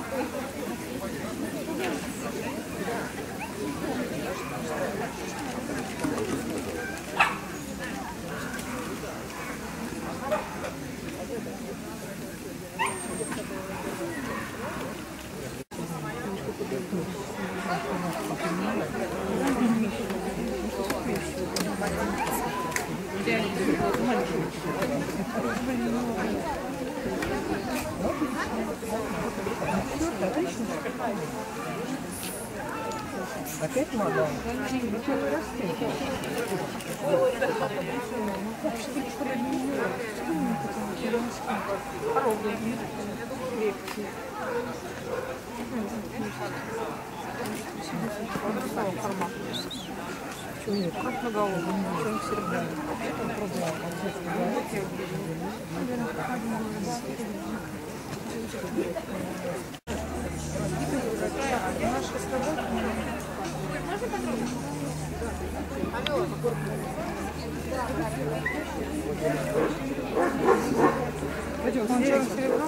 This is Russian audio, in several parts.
Опять надо? Нет, как на голову? Ничего не серебряно. Пойдем, сначала серебро.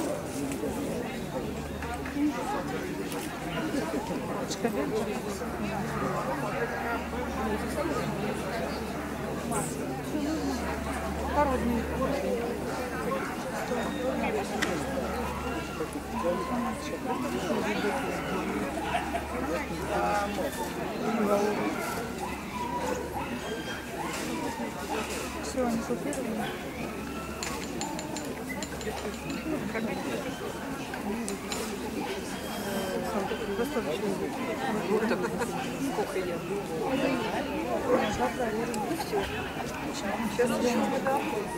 Породный. Все, они купированы. Достаточно. Вот так. Сколько я? Сейчас еще вода.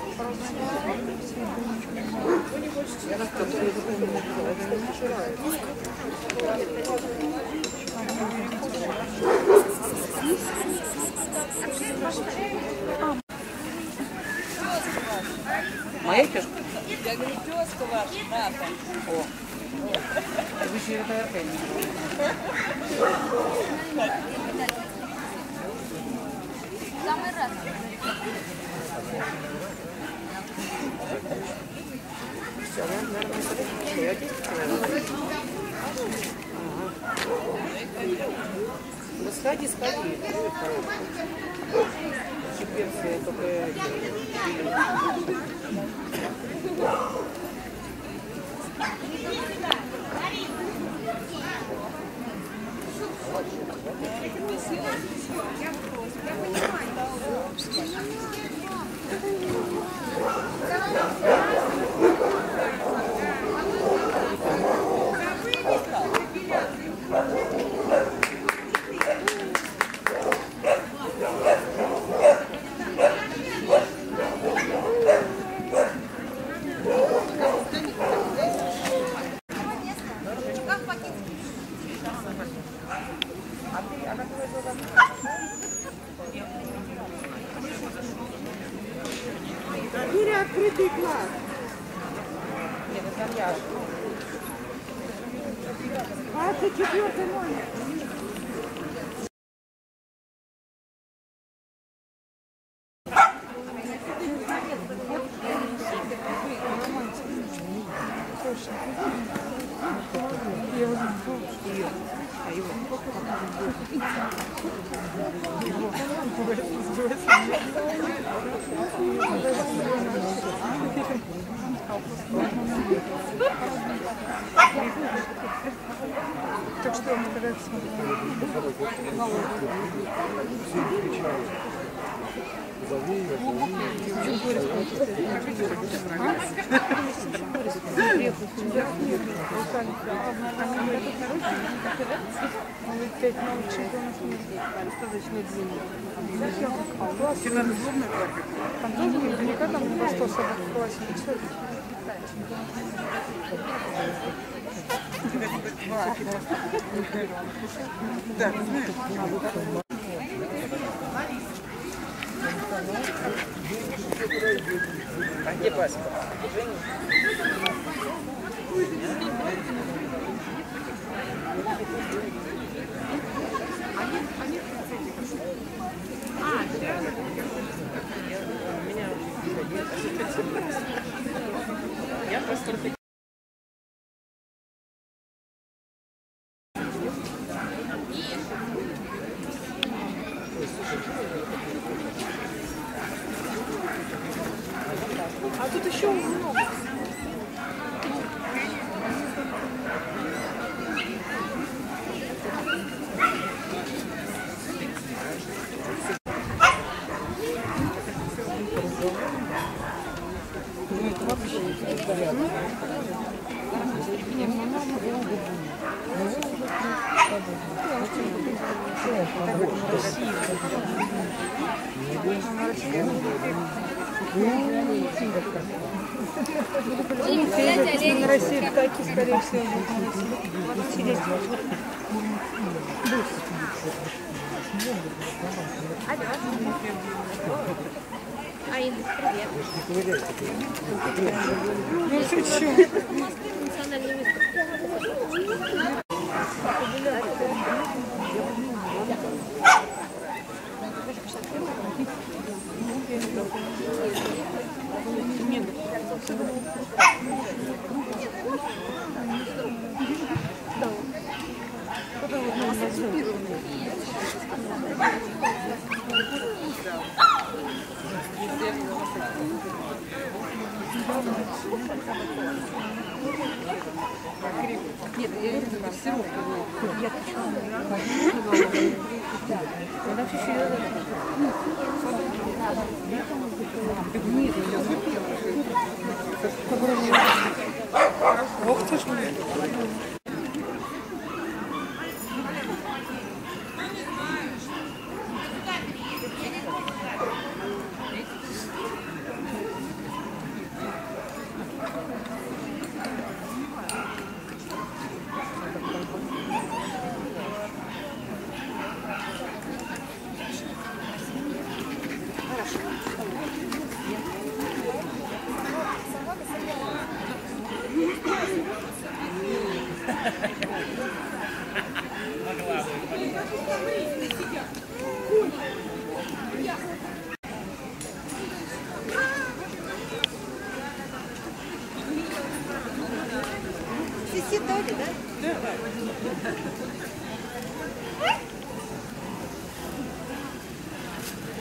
Моя тёзка? Я говорю, тёзка ваша, да, там. О. Вы же это опять. Самый раз. Все, наверное, ну, сходи. Теперь все только... Открытый класс. Нет, это я. 24 номер. Так что мы когда А где паспорт? Я просто А тут еще много. Ну это вообще непонятно. На России такие, скорее всего, будут. Аида, привет. Ну, шучу. Национальный выставка. Нет, я не знаю, сироп. Я вообще серьезно. Ох ты ж. Сиси Толи, да? Да.